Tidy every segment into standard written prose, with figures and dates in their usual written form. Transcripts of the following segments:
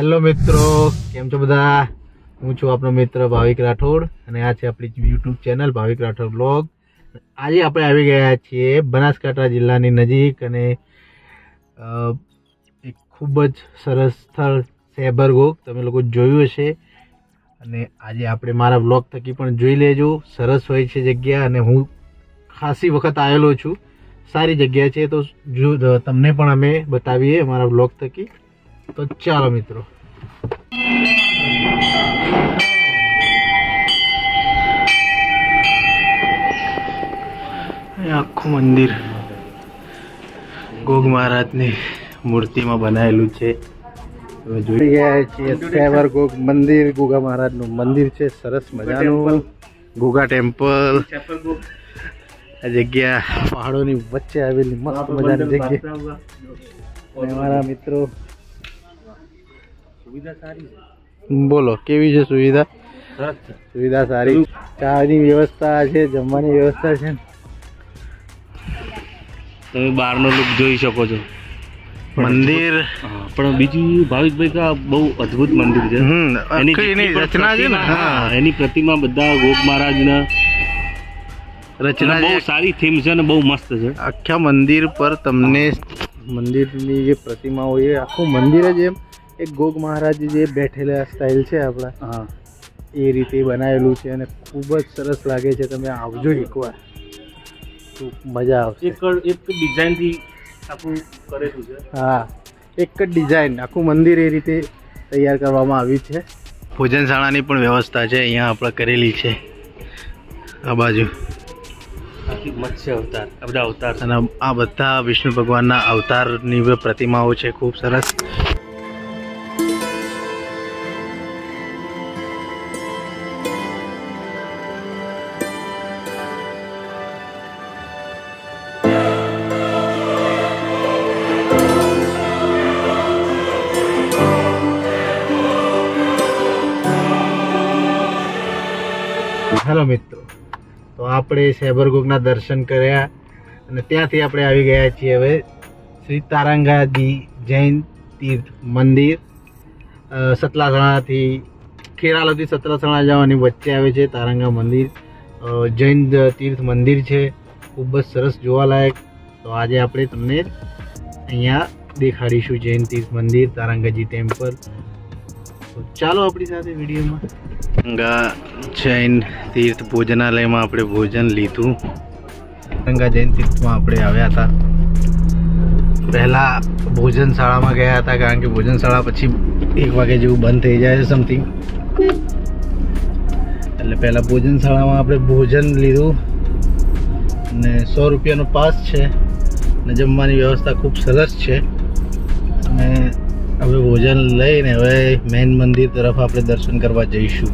Hello મિત્રો, કેમ છો બધા? હું છું આપનો મિત્ર ભાવિક રાઠોડ અને આ છે આપણી YouTube channel Bhavik Rathod blog. આજે આપણે આવી ગયા છીએ બનાસકાંઠા જિલ્લાની નજીક અને એક ખૂબ જ સરસ સ્થળ સેબરગોગ. તમે લોકો જોયું હશે અને આજે આપણે મારા બ્લોગ થકી પણ જોઈ લેજો. સરસ હોય છે જગ્યા અને હું ખાસી વખત આવેલો છું. સારી જગ્યા છે, તો જો તમને પણ અમે બતાવીએ અમારા બ્લોગ થકી. તો ચાલો મિત્રો. આખું મંદિર ગોગ મહારાજની મૂર્તિમાં બનાવેલું છે. તમે જોઈ ગયા છીએ સેબરગોગ મંદિર. ગોગા મહારાજનું મંદિર છે, સરસ મજાનું ગોગા ટેમ્પલ. આ જગ્યા પહાડોની વચ્ચે આવેલી મસ્ત મજાની જગ્યા. અમારા મિત્રો સુવિધા સારી છે. બોલો કેવી છે સુવિધા? સુવિધા સારી. ચાની વ્યવસ્થા છે, જમવાની વ્યવસ્થા છે. તમે બહારનો લુક જોઈ શકો છો. મંદિર પણ બીજું ભાવિકભાઈ કા બહુ અદ્ભુત મંદિર છે. એની રચના છે ને, એની પ્રતિમા બધા ગોગ મહારાજના રચના બહુ સારી થીમ છે અને બહુ મસ્ત છે. આખા મંદિર પર તમને મંદિરની જે પ્રતિમાઓ છે, આખું મંદિર જ એમ એક ગોગ મહારાજ જે બેઠેલા સ્ટાઇલ છે આપણા, એ રીતે બનાવેલું છે અને ખૂબ જ સરસ લાગે છે. તમે આવજો એકવાર, તો મજા આવશે. એક ડિઝાઇનથી આખું કરેલું છે. હા, એક જ ડિઝાઇન, આખું મંદિર એ રીતે તૈયાર કરવામાં આવ્યું છે. ભોજનશાળાની પણ વ્યવસ્થા છે અહીંયા આપણે કરેલી છે. આ બાજુ મત્સ્ય અવતાર, આ બધા અવતાર અને આ બધા વિષ્ણુ ભગવાનના અવતારની પ્રતિમાઓ છે, ખૂબ સરસ. હેલો મિત્રો, તો આપણે સેબરગોગના દર્શન કર્યા અને ત્યાંથી આપણે આવી ગયા છીએ હવે શ્રી તારંગાજી જૈન તીર્થ મંદિર. સતલાસણાથી ખેરાલુથી સતલાસણા જવાની વચ્ચે આવે છે તારંગા મંદિર. જૈન તીર્થ મંદિર છે, ખૂબ જ સરસ જોવાલાયક. તો આજે આપણે તમને અહીંયા દેખાડીશું જૈન તીર્થ મંદિર, તારંગાજી ટેમ્પલ. તો ચાલો આપણી સાથે વિડીયોમાં. ગંગા જૈન તીર્થ ભોજનાલયમાં આપણે ભોજન લીધું. ગંગા જૈન તીર્થમાં આપણે આવ્યા હતા. પહેલાં ભોજનશાળામાં ગયા હતા, કારણ કે ભોજનશાળા પછી 1 વાગે જેવું બંધ થઈ જાય છે સમથિંગ. એટલે પહેલાં ભોજનશાળામાં આપણે ભોજન લીધું અને 100 રૂપિયાનો પાસ છે અને જમવાની વ્યવસ્થા ખૂબ સરસ છે. અને હવે ભોજન લઈને હવે મેઇન મંદિર તરફ આપણે દર્શન કરવા જઈશું.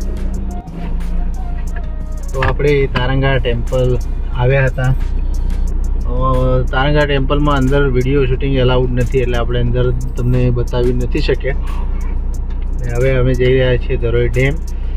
તો આપણે તારંગા ટેમ્પલ આવ્યા હતા. તારંગા ટેમ્પલમાં અંદર વિડીયો શૂટિંગ એલાઉડ નથી, એટલે આપણે અંદર તમને બતાવી નથી શક્યા. હવે અમે જઈ રહ્યા છીએ ધરોઈ ડેમ.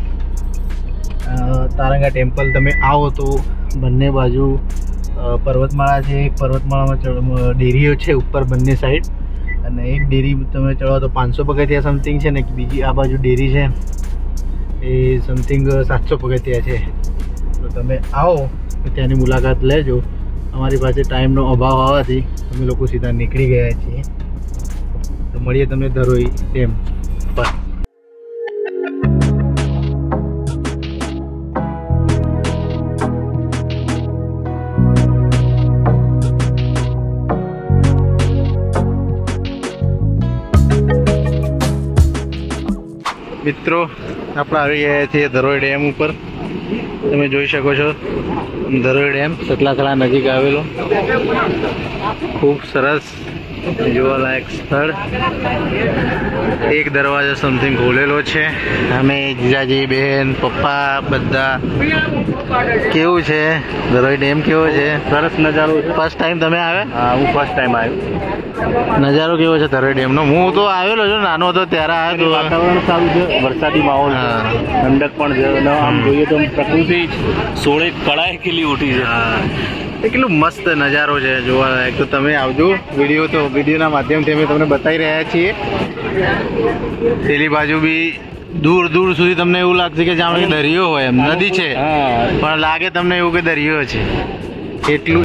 તારંગા ટેમ્પલ તમે આવો તો બંને બાજુ પર્વતમાળા છે. એક પર્વતમાળામાં ડેરીઓ છે ઉપર બંને સાઈડ, અને એક ડેરી તમે ચડો તો 500 પગથિયા સમથિંગ છે ને બીજી આ બાજુ ડેરી છે એ સમથિંગ 700 પગથિયા છે. તો તમે આવો તો ત્યાંની મુલાકાત લેજો. અમારી પાસે ટાઈમનો અભાવ આવવાથી અમે લોકો સીધા નીકળી ગયા છીએ. તો મળીએ તમને ધરોઈ ડેમ પર. મિત્રો, આપણે આવી ગયા છીએ ધરોઈ ડેમ ઉપર. તમે જોઈ શકો છો ધરોઈ ડેમ સતલાસણા નજીક આવેલો ખૂબ સરસ જોવાલાયક સ્થળ. એક દરવાજો સમથિંગ ખોલેલો છે. અમે જીજાજી, બેન, પપ્પા બધા. કેવું છે ધરોઈ ડેમ? કેવો છે? સરસ નજારો છે. ફર્સ્ટ ટાઈમ તમે આવ્યા? હા, હું ફર્સ્ટ ટાઈમ આવ્યો. નજારો કેવો છે ધરોઈ ડેમનો? હું તો આવેલો છું, નાનો હતો ત્યારે આવ્યો. વાતાવરણ સારું છે, વરસાદી માહોલ છે, ઠંડક પણ છે. આમ જોઈએ તો પ્રકૃતિ 16 કળાએ ખીલી ઉઠી છે. કેટલું મસ્ત નજારો છે જોવા લાયક. તો તમે આવજો. વિડીયોના માધ્યમથી અમે તમને બતાવી રહ્યા છીએ. પેલી બાજુ બી દૂર દૂર સુધી તમને એવું લાગશે કે જાણે દરિયો હોય એમ. નદી છે પણ લાગે તમને એવું કે દરિયો છે એટલું.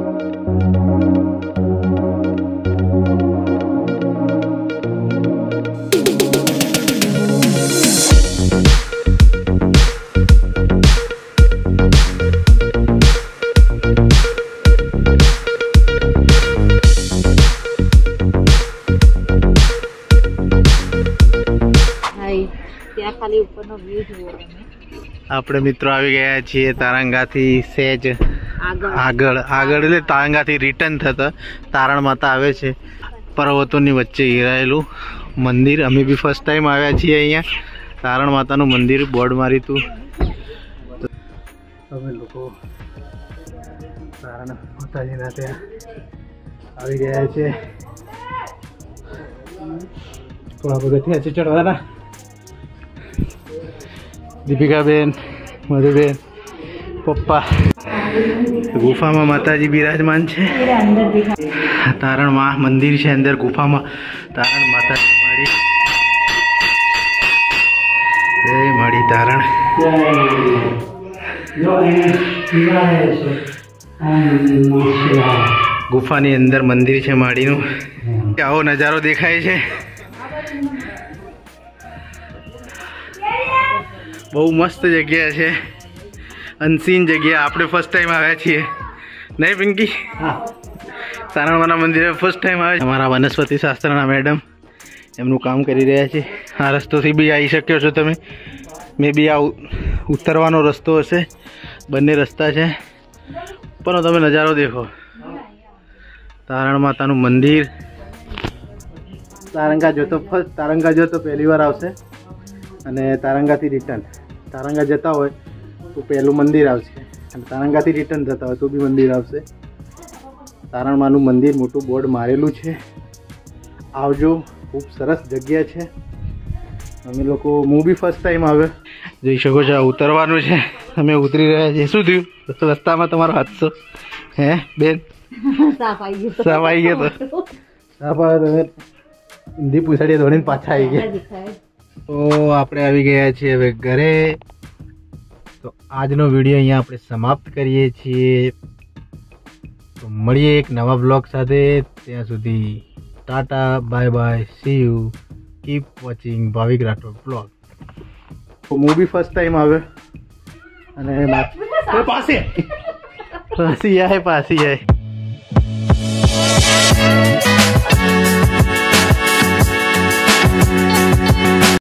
આપણે મિત્રો આવી ગયા છીએ તારંગાથી સહેજ આગળ એટલે તારંગાથી રિટર્ન થતા તારણ માતા આવે છે પર્વતોની વચ્ચે ઘેરાયેલું મંદિર. અમે બી ફર્સ્ટ ટાઈમ આવ્યા છીએ અહીંયા તારણ માતાનું મંદિર. બોર્ડ મારી તું અમે લોકો તારણ માતાજીના ત્યાં આવી ગયા છે. થોડા પગથિયા છે ચડવાના. દીપિકાબેન, મધુબેન, પપ્પા. ગુફામાં માતાજી બિરાજમાન છે. તારણમાં મંદિર છે અંદર ગુફામાં. તારણ માતાજી મળી. જય મળી તારણ. ગુફાની અંદર મંદિર છે માડીનું. આવો નજારો દેખાય છે. બહુ મસ્ત જગ્યા છે. અનસીન જગ્યા. આપણે ફર્સ્ટ ટાઈમ આવ્યા છીએ નહીં પિંકી? તારણમાના મંદિરે ફર્સ્ટ ટાઈમ આવે. અમારા વનસ્પતિ શાસ્ત્રના મેડમ એમનું કામ કરી રહ્યા છે. આ રસ્તોથી બી આવી શક્યો છો તમે. મે બી આ ઉતરવાનો રસ્તો હશે. બંને રસ્તા છે. પણ તમે નજારો દેખો. તારણ માતાનું મંદિર. તારંગા જો તો પહેલી વાર આવશે અને તારંગાથી રિટર્ન. તારંગા જતા હોય તો પહેલું મંદિર આવશે અને તારંગાથી રિટર્ન થતા હોય તો બી મંદિર આવશે. તારણમાનું મંદિર મોટું બોર્ડ મારેલું છે. આવજો. ખૂબ સરસ જગ્યા છે. અમે લોકો હું બી ફર્સ્ટ ટાઈમ આવ્યો. જોઈ શકો છો ઉતરવાનું છે. અમે ઉતરી રહ્યા છીએ. શું થયું રસ્તામાં તમારો હાદસો? હે બેન? સાફ આવી ગયો તો સાફ આવ્યો તમે હિન્દી પૂછાડીએ દોડીને પાછા આવી ગયા. તો આપણે આવી ગયા છીએ હવે ઘરે. તો આજનો વિડીયો અહીંયા આપણે સમાપ્ત કરીએ છીએ. તો મળીએ એક નવા બ્લોગ સાથે. ત્યાં સુધી tata, bye bye, see you. Keep watching Bhavik Rathod blog. તો હું બી ફર્સ્ટ ટાઈમ આવ્યો અને પાસી આય